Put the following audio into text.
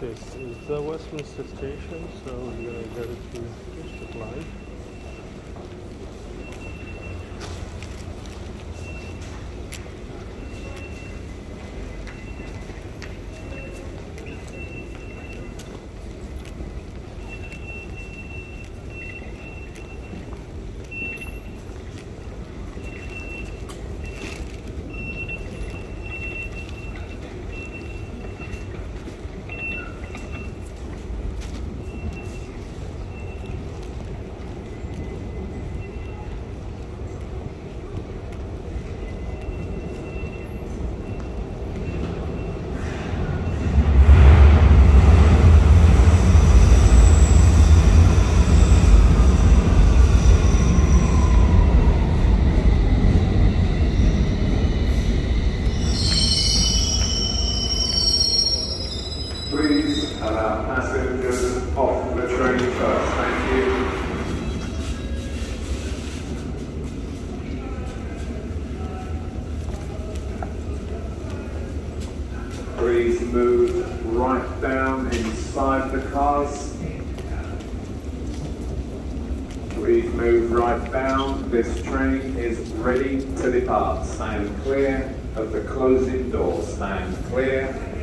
This is the Westminster station, so we're going to go to District Line. Please allow passengers off the train first. Thank you. Please move right down inside the cars. Please move right down. This train is ready to depart. Stand clear of the closing doors. Stand clear